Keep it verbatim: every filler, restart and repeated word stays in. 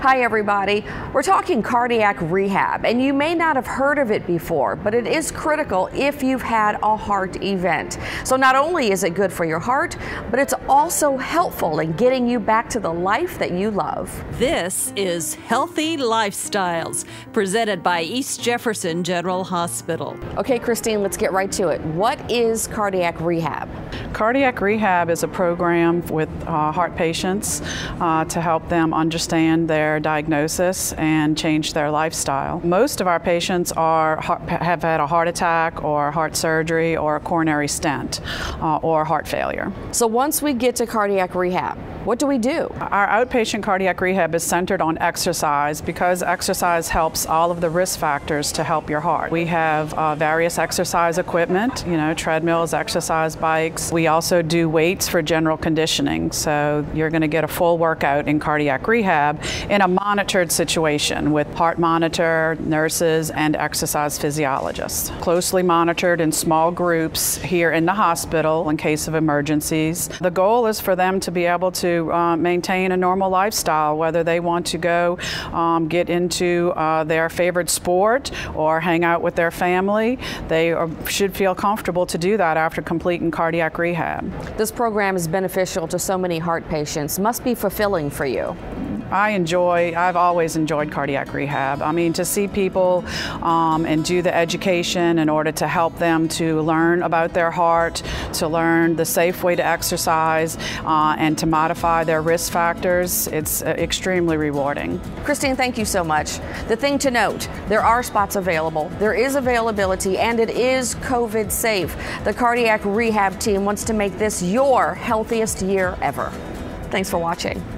Hi everybody, we're talking cardiac rehab, and you may not have heard of it before, but it is critical if you've had a heart event. So not only is it good for your heart, but it's also helpful in getting you back to the life that you love. This is Healthy Lifestyles, presented by East Jefferson General Hospital. Okay, Christine, let's get right to it. What is cardiac rehab? Cardiac rehab is a program with uh, heart patients uh, to help them understand their diagnosis and change their lifestyle. Most of our patients are have had a heart attack or heart surgery or a coronary stent uh, or heart failure. So once we get to cardiac rehab, what do we do? Our outpatient cardiac rehab is centered on exercise because exercise helps all of the risk factors to help your heart. We have uh, various exercise equipment, you know, treadmills, exercise bikes. We also do weights for general conditioning, so you're going to get a full workout in cardiac rehab in a monitored situation with heart monitor, nurses, and exercise physiologists. Closely monitored in small groups here in the hospital in case of emergencies. The goal is for them to be able to uh, maintain a normal lifestyle, whether they want to go um, get into uh, their favorite sport or hang out with their family. They are, should feel comfortable to do that after completing cardiac rehab. This program is beneficial to so many heart patients. Must be fulfilling for you. I enjoy, I've always enjoyed cardiac rehab. I mean, to see people um, and do the education in order to help them to learn about their heart, to learn the safe way to exercise, uh, and to modify their risk factors, it's uh, extremely rewarding. Christine, thank you so much. The thing to note, there are spots available, there is availability, and it is COVID safe. The cardiac rehab team wants to make this your healthiest year ever. Thanks for watching.